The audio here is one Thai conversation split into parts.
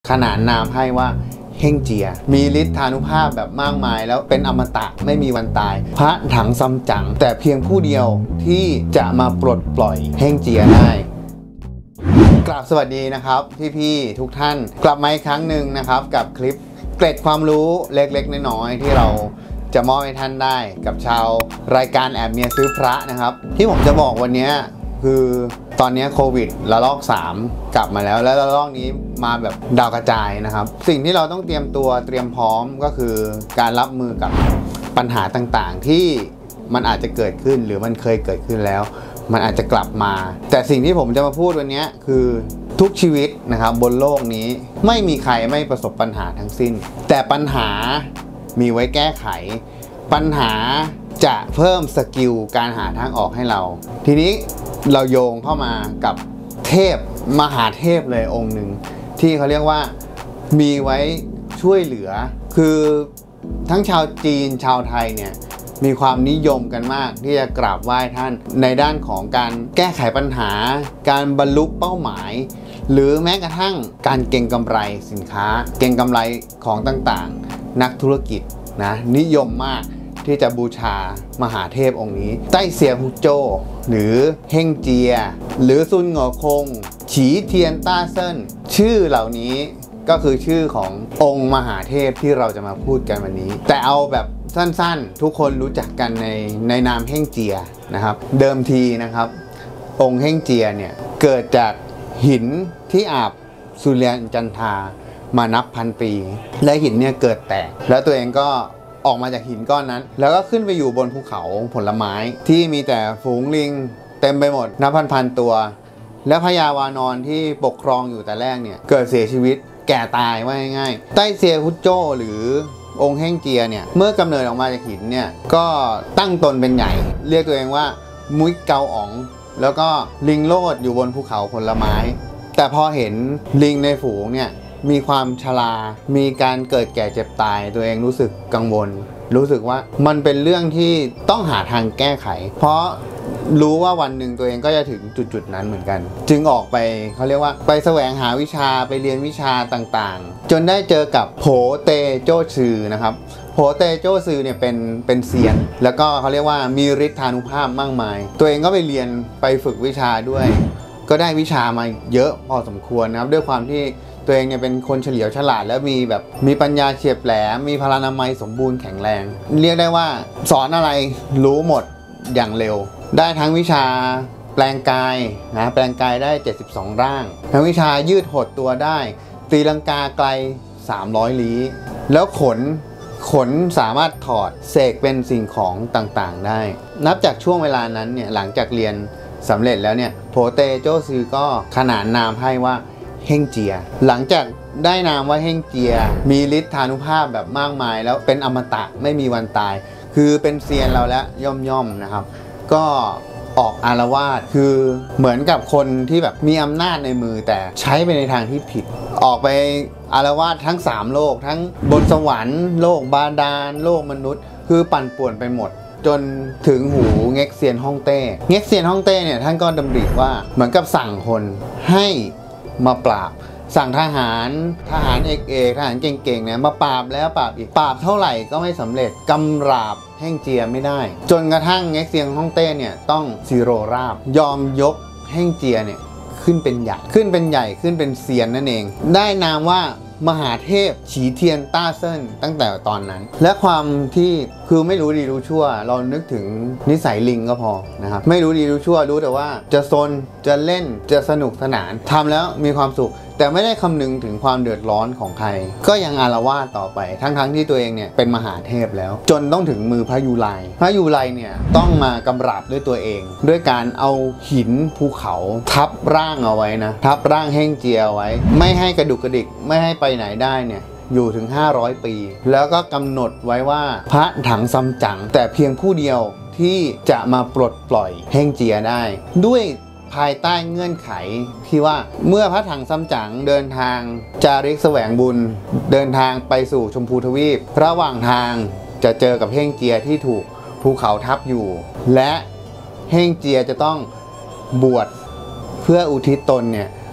ขนานนามให้ว่าเฮ่งเจียมีฤทธานุภาพแบบมากมายแล้วเป็นอมตะไม่มีวันตายพระถังซัมจั๋งแต่เพียงผู้เดียวที่จะมาปลดปล่อยเฮ่งเจียได้กราบสวัสดีนะครับพี่ๆทุกท่านกลับมาอีกครั้งหนึ่งนะครับกับคลิปเกร็ดความรู้เล็กๆน้อยๆที่เราจะมอบให้ท่านได้กับชาวรายการแอบเมียซื้อพระนะครับที่ผมจะบอกวันนี้คือตอนนี้โควิดระลอก3กลับมาแล้วและระลอกนี้มาแบบดาวกระจายนะครับสิ่งที่เราต้องเตรียมตัวเตรียมพร้อมก็คือการรับมือกับปัญหาต่างๆที่มันอาจจะเกิดขึ้นหรือมันเคยเกิดขึ้นแล้วมันอาจจะกลับมาแต่สิ่งที่ผมจะมาพูดวันนี้คือทุกชีวิตนะครับบนโลกนี้ไม่มีใครไม่ประสบปัญหาทั้งสิ้นแต่ปัญหามีไว้แก้ไขปัญหาจะเพิ่มสกิลการหาทางออกให้เราทีนี้เราโยงเข้ามากับเทพมหาเทพเลยองค์หนึ่งที่เขาเรียกว่ามีไว้ช่วยเหลือคือทั้งชาวจีนชาวไทยเนี่ยมีความนิยมกันมากที่จะกราบไหว้ท่านในด้านของการแก้ไขปัญหาการบรรลุเป้าหมายหรือแม้กระทั่งการเก็งกำไรสินค้าเก็งกำไรของต่างๆนักธุรกิจนะนิยมมากที่จะบูชามหาเทพองค์นี้ไต้เซียฮุโจ้หรือเฮ่งเจียหรือซุนเหงอคงฉีเทียนต้าเซินชื่อเหล่านี้ก็คือชื่อขององค์มหาเทพที่เราจะมาพูดกันวันนี้แต่เอาแบบสั้นๆทุกคนรู้จักกันในนามเฮ่งเจียนะครับเดิมทีนะครับองค์เฮ่งเจียเนี่ยเกิดจากหินที่อาบสุริยันจันทรามานับพันปีและหินเนี่ยเกิดแตกแล้วตัวเองก็ออกมาจากหินก้อนนั้นแล้วก็ขึ้นไปอยู่บนภูเขาผลไม้ที่มีแต่ฝูงลิงเต็มไปหมดนับพันตัวและพญาวานอนที่ปกครองอยู่แต่แรกเนี่ยเกิดเสียชีวิตแก่ตายว่าง่ายๆไต้เซียฮุโจ้หรือองค์เฮ่งเจียเนี่ยเมื่อกำเนิดออกมาจากหินเนี่ยก็ตั้งตนเป็นใหญ่เรียกตัวเองว่ามุ้ยเกาอ๋องแล้วก็ลิงโลดอยู่บนภูเขาผลไม้แต่พอเห็นลิงในฝูงเนี่ยมีความชรามีการเกิดแก่เจ็บตายตัวเองรู้สึกกังวลรู้สึกว่ามันเป็นเรื่องที่ต้องหาทางแก้ไขเพราะรู้ว่าวันหนึ่งตัวเองก็จะถึงจุดนั้นเหมือนกันจึงออกไปเขาเรียกว่าไปแสวงหาวิชาไปเรียนวิชาต่างๆจนได้เจอกับโผเตโจ้ซือนะครับโผเตโจ้ซือเนี่ยเป็นเซียนแล้วก็เขาเรียกว่ามีฤทธานุภาพมากมายตัวเองก็ไปเรียนไปฝึกวิชาด้วยก็ได้วิชามาเยอะพอสมควรนะครับด้วยความที่ตัวเองเนี่ยเป็นคนเฉลียวฉลาดและมีปัญญาเฉียบแหลมมีพลานามัยสมบูรณ์แข็งแรงเรียกได้ว่าสอนอะไรรู้หมดอย่างเร็วได้ทั้งวิชาแปลงกายนะแปลงกายได้72ร่างทั้งวิชายืดหดตัวได้ตีลังกาไกล300ลี้แล้วขนสามารถถอดเสกเป็นสิ่งของต่างๆได้นับจากช่วงเวลานั้นเนี่ยหลังจากเรียนสำเร็จแล้วเนี่ยโผเตโจ้ซือก็ขนานนามให้ว่าเฮ่งเจียหลังจากได้นามว่าเฮ่งเจียมีฤทธานุภาพแบบมากมายแล้วเป็นอมตะไม่มีวันตายคือเป็นเซียนเราแล้วย่อมนะครับก็ออกอาละวาดคือเหมือนกับคนที่แบบมีอำนาจในมือแต่ใช้ไปในทางที่ผิดออกไปอาละวาดทั้ง3โลกทั้งบนสวรรค์โลกบาดาลโลกมนุษย์คือปั่นป่วนไปหมดจนถึงหูเง็กเซียนฮ่องเต้เง็กเซียนฮ่องเต้เนี่ยท่านก็ดำริว่าเหมือนกับสั่งคนให้มาปราบสั่งทหารเอกทหารเก่งๆเนี่ยมาปราบแล้วปราบอีกปราบเท่าไหร่ก็ไม่สำเร็จกำราบเฮ่งเจียไม่ได้จนกระทั่งเง็กเซียนฮ่องเต้เนี่ยต้องซีโรราบยอมยกเฮ่งเจียเนี่ยขึ้นเป็นใหญ่ขึ้นเป็นเซียนนั่นเองได้นามว่ามหาเทพฉีเทียนต้าเซินตั้งแต่ตอนนั้นและความที่คือไม่รู้ดีรู้ชั่วเรานึกถึงนิสัยลิงก็พอนะครับไม่รู้ดีรู้ชั่วรู้แต่ว่าจะซนจะเล่นจะสนุกสนานทำแล้วมีความสุขแต่ไม่ได้คำนึงถึงความเดือดร้อนของใครก็ยังอาละวาดต่อไปทั้งที่ตัวเองเนี่ยเป็นมหาเทพแล้วจนต้องถึงมือพระยูไลเนี่ยต้องมากำราบด้วยตัวเองด้วยการเอาหินภูเขาทับร่างเอาไว้นะทับร่างเฮ่งเจียไว้ไม่ให้กระดุกกระดิกไม่ให้ไปไหนได้เนี่ยอยู่ถึง500 ปีแล้วก็กำหนดไว้ว่าพระถังซัมจั๋งแต่เพียงผู้เดียวที่จะมาปลดปล่อยเฮ่งเจียได้ด้วยภายใต้เงื่อนไขที่ว่าเมื่อพระถังซัมจั๋งเดินทางจาริกแสวงบุญเดินทางไปสู่ชมพูทวีประหว่างทางจะเจอกับเฮ่งเจียที่ถูกภูเขาทับอยู่และเฮ่งเจียจะต้องบวชเพื่ออุทิศตนเนี่ย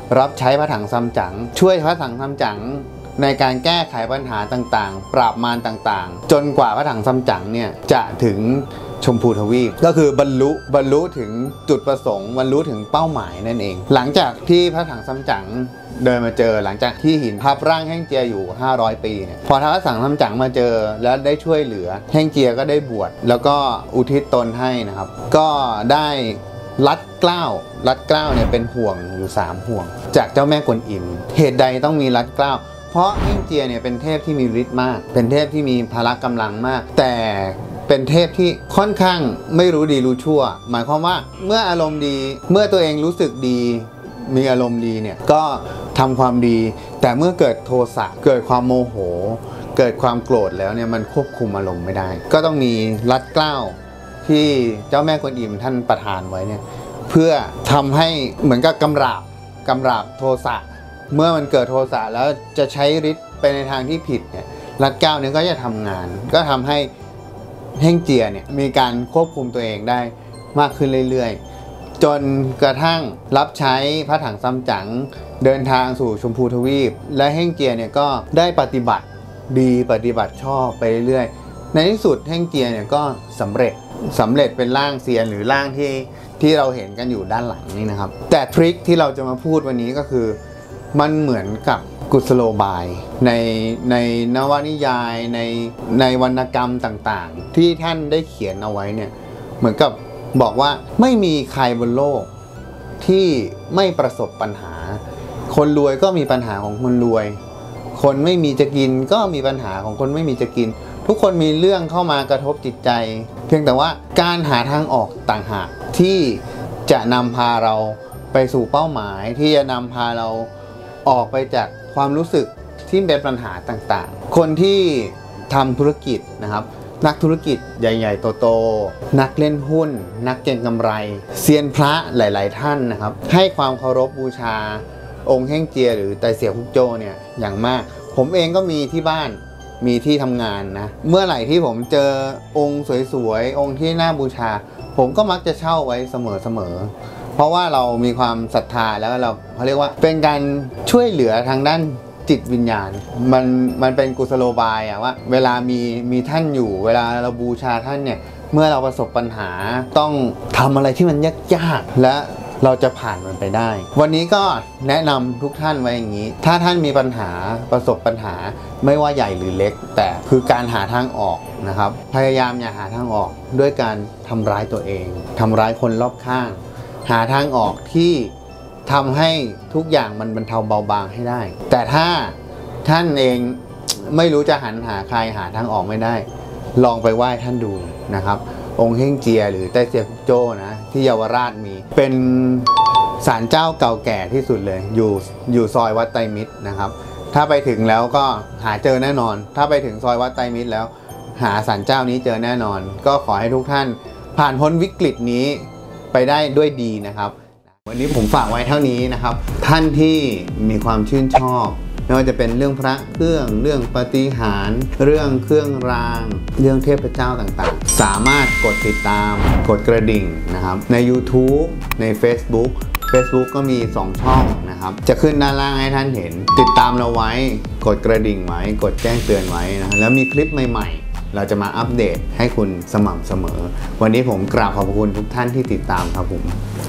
รับใช้พระถังซัมจั๋งช่วยพระถังซัมจั๋งในการแก้ไขปัญหาต่างๆปราบมารต่างๆจนกว่าพระถังซัมจั๋งเนี่ยจะถึงชมพูทวีปก็คือบรรลุถึงจุดประสงค์บรรลุถึงเป้าหมายนั่นเองหลังจากที่พระถังซัมจั๋งเดินมาเจอหลังจากที่หินทับร่างแห้งเจียอยู่500 ปีเนี่ยพอพระถังซัมจั๋งมาเจอแล้วได้ช่วยเหลือแห้งเจียก็ได้บวชแล้วก็อุทิศตนให้นะครับก็ได้รัดเกล้าเนี่ยเป็นห่วงอยู่3ห่วงจากเจ้าแม่กวนอิมเหตุใดต้องมีรัดเกล้าเพราะแห้งเจียเนี่ยเป็นเทพที่มีฤทธิ์มากเป็นเทพที่มีพละกำลังมากแต่เป็นเทพที่ค่อนข้างไม่รู้ดีรู้ชั่วหมายความว่าเมื่ออารมณ์ดีเมื่อตัวเองรู้สึกดีมีอารมณ์ดีเนี่ยก็ทำความดีแต่เมื่อเกิดโทสะเกิดความโมโหเกิดความโกรธแล้วเนี่ยมันควบคุมอารมณ์ไม่ได้ก็ต้องมีรัดเกล้าที่เจ้าแม่กวนอิมท่านประทานไว้เนี่ยเพื่อทำให้เหมือนกับกำราบโทสะเมื่อมันเกิดโทสะแล้วจะใช้ฤทธิ์ไปในทางที่ผิดเนี่ยรัดเกล้าเนี่ยก็จะทำงานก็ทำให้แห้งเจียเนี่ยมีการควบคุมตัวเองได้มากขึ้นเรื่อยๆจนกระทั่งรับใช้พระถังซัมจั๋งเดินทางสู่ชมพูทวีปและแห้งเจียเนี่ยก็ได้ปฏิบัติดีปฏิบัติชอบไปเรื่อยๆในที่สุดแห้งเจียเนี่ยก็สำเร็จเป็นร่างเซียนหรือร่างที่เราเห็นกันอยู่ด้านหลังนี่นะครับแต่ทริคที่เราจะมาพูดวันนี้ก็คือมันเหมือนกับกุศโลบายในนวนิยายในวรรณกรรมต่างๆที่ท่านได้เขียนเอาไว้เนี่ยเหมือนกับบอกว่าไม่มีใครบนโลกที่ไม่ประสบปัญหาคนรวยก็มีปัญหาของคนรวยคนไม่มีจะกินก็มีปัญหาของคนไม่มีจะกินทุกคนมีเรื่องเข้ามากระทบจิตใจเพียงแต่ว่าการหาทางออกต่างหากที่จะนำพาเราไปสู่เป้าหมายที่จะนำพาเราออกไปจากความรู้สึกที่เป็นปัญหาต่างๆคนที่ทำธุรกิจนะครับนักธุรกิจใหญ่ๆโตๆนักเล่นหุ้นนักเก็งกำไรเซียนพระหลายๆท่านนะครับให้ความเคารพบูชาองค์แห้งเจียหรือไตเสี่ยฮุกโจเนี่ยอย่างมากผมเองก็มีที่บ้านมีที่ทำงานนะเมื่อไหร่ที่ผมเจอองค์สวยๆองค์ที่น่าบูชาผมก็มักจะเช่าไว้เสมอเพราะว่าเรามีความศรัทธาแล้วเขาเรียกว่าเป็นการช่วยเหลือทางด้านจิตวิญญาณมันเป็นกุศโลบายอะว่าเวลามีท่านอยู่เวลาเราบูชาท่านเนี่ยเมื่อเราประสบปัญหาต้องทำอะไรที่มันยากๆและเราจะผ่านมันไปได้วันนี้ก็แนะนำทุกท่านไว้อย่างนี้ถ้าท่านมีปัญหาประสบปัญหาไม่ว่าใหญ่หรือเล็กแต่คือการหาทางออกนะครับพยายามอย่าหาทางออกด้วยการทำร้ายตัวเองทำร้ายคนรอบข้างหาทางออกที่ทำให้ทุกอย่างมันบรรเทาเบาบางให้ได้แต่ถ้าท่านเองไม่รู้จะหันหาใครหาทางออกไม่ได้ลองไปไหว้ท่านดูนะครับองค์เฮ่งเจียหรือไต้เซียฮุกโจนะที่เยาวราชมีเป็นศาลเจ้าเก่าแก่ที่สุดเลยอยู่ซอยวัดไตรมิตรนะครับถ้าไปถึงแล้วก็หาเจอแน่นอนถ้าไปถึงซอยวัดไตรมิตรแล้วหาศาลเจ้านี้เจอแน่นอนก็ขอให้ทุกท่านผ่านพ้นวิกฤตนี้ไปได้ด้วยดีนะครับวันนี้ผมฝากไว้เท่านี้นะครับท่านที่มีความชื่นชอบไม่ว่าจะเป็นเรื่องพระเครื่องเรื่องปาฏิหาริย์เรื่องเครื่องรางเรื่องเทพเจ้าต่างๆสามารถกดติดตามกดกระดิ่งนะครับใน YouTube ใน Facebook ก็มี2ช่องนะครับจะขึ้นด้านล่างให้ท่านเห็นติดตามเราไว้กดกระดิ่งไว้กดแจ้งเตือนไว้นะแล้วมีคลิปใหม่ๆเราจะมาอัปเดตให้คุณสม่ำเสมอวันนี้ผมกราบขอบคุณทุกท่านที่ติดตามครับผม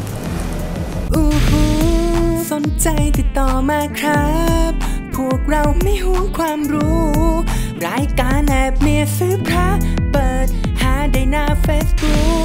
สนใจติดต่อมาครับพวกเราไม่ห่วงความรู้รายการแอบเนียซื้อพระเปิดหาได้หน้า Facebook